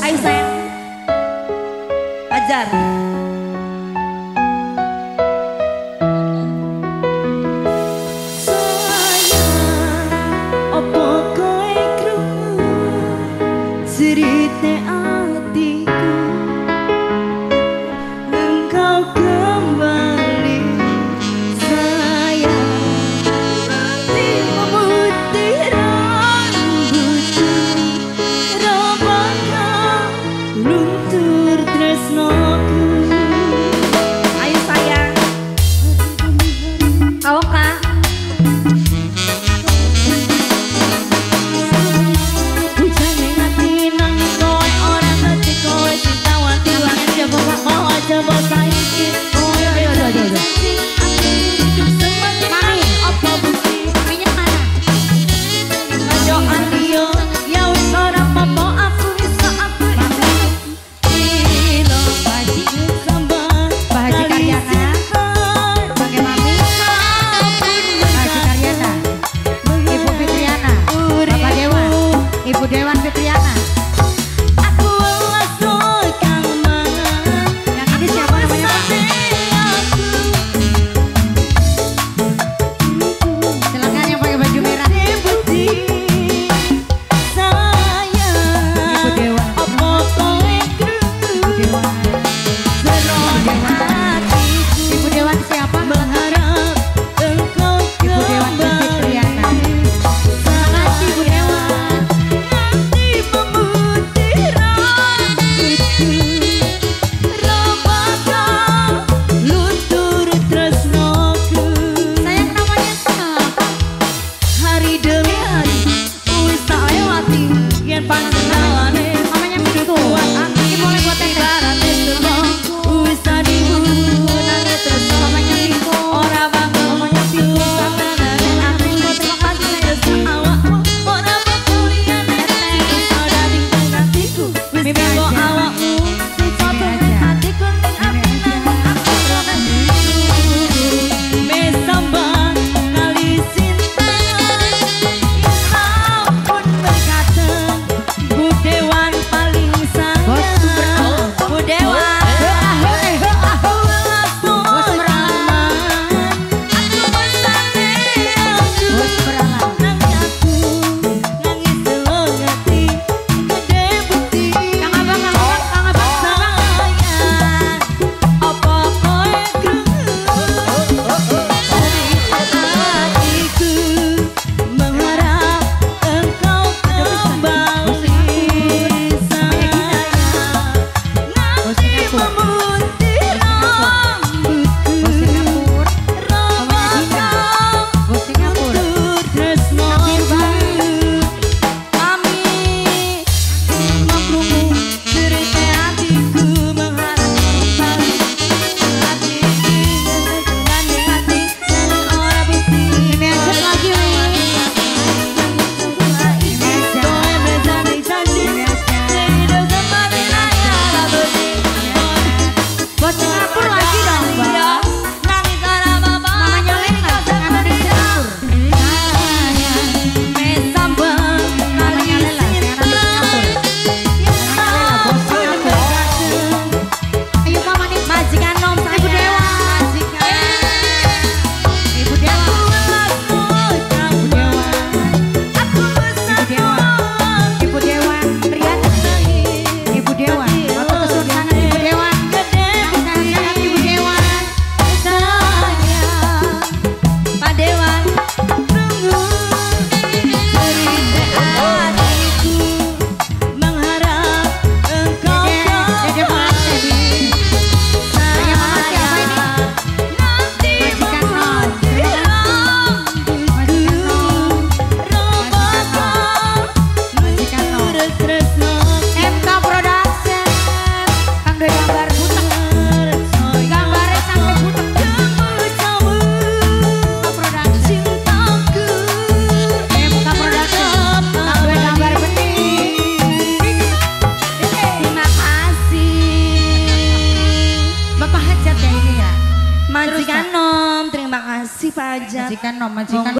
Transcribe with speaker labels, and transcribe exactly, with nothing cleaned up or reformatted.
Speaker 1: Ayo sayang. Ajar.
Speaker 2: Cerita hatiku, engkau kembali sayang. Nanti memutih rambutku, robohkan luntur tresnoku.
Speaker 1: Ayo sayang. Kau kak.
Speaker 3: Ibu Dewan Fitriana.
Speaker 2: Aku lelah kang mana.
Speaker 3: Yang ini siapa namanya Pak? Silakan yang pakai baju merah.
Speaker 2: Ibu
Speaker 3: Dewan. Ibu Dewan. Ibu Dewan siapa?
Speaker 2: Mengharap engkau
Speaker 3: Ibu Dewan Fitriana. Terima kasih Ibu Dewan.
Speaker 2: nanti memutih rambutku, robohkan luntur tresnoku.
Speaker 3: Sayang namanya siapa?
Speaker 2: Hari demi hari wis tak lewati yen panjenengane
Speaker 3: Namanya begitu. Ini boleh buat teh.
Speaker 2: ibarate selo wis adimu nang tresno
Speaker 3: Namanya Piko.
Speaker 2: ora bakal
Speaker 3: Namanya Piko.
Speaker 2: satenane aku terima kasih rasa awakmu ora bakal liyane iso dadi penggantiku wis
Speaker 3: Mimi
Speaker 2: kanggo
Speaker 3: aja.
Speaker 2: awakmu sing foto
Speaker 3: Mimi aja.
Speaker 2: hatiku ning aku
Speaker 3: Mimi aja.
Speaker 2: nang aku mesambang kali cinta ampun berkata Bu Dewan paling sayang
Speaker 3: Bos Superman.
Speaker 2: Bu Dewan aku
Speaker 3: Bos Superman.
Speaker 2: aku mesane aku
Speaker 3: Bos Superman.
Speaker 2: nangis aku nangis telung hati gede bukti
Speaker 3: Kang Abang, Kang Abang, Kang Abang.
Speaker 2: sayang apa kowe krungu hatiku mengharap engkau kembali sayang nanti memutih rambutku
Speaker 3: Bos Singapura.
Speaker 2: robohkan
Speaker 3: Bos Singapura.
Speaker 2: luntur tresnoku kami mengkrungu cerita hatiku mengharap kembali hati gandeng hati dan ora bukti
Speaker 3: Ini aja lagi, Wi. Bos Singapura lagi dong, Mbak. Namanya Lena, jangan di Singapura. Namanya Lela, jangan di Singapura. Namanya Lela, bos Singapura. Ayo Mama nih,
Speaker 2: Majikan nom
Speaker 3: Ibu Dewan. Ibu Dewan. Ibu Dewan. Ibu Dewan. Triana. Ibu Dewan. Waktu kesulitan sangat Ibu Dewan. Sangat Ibu Dewan.
Speaker 2: Pak Dewan tunggu cerita hatiku mengharap engkau
Speaker 3: Dede, Dede Mas Dewi. Tanya Mama siapa ini?
Speaker 2: nanti
Speaker 3: Majikan Nom.
Speaker 2: memutih rambutku robohkan
Speaker 3: Majikan Nom.
Speaker 2: luntur tresnoku
Speaker 3: M K Production. Kang Doi gambar butek. Gambarnya sampai butek.
Speaker 2: kamu
Speaker 3: Production.
Speaker 2: cintaku
Speaker 3: M K Production. Kang Doi gambar bening.
Speaker 2: terima kasih
Speaker 3: Bapak hajat ya ini ya.
Speaker 2: majikan nom terima kasih Pak Ajat
Speaker 3: Majikan Nom, majikan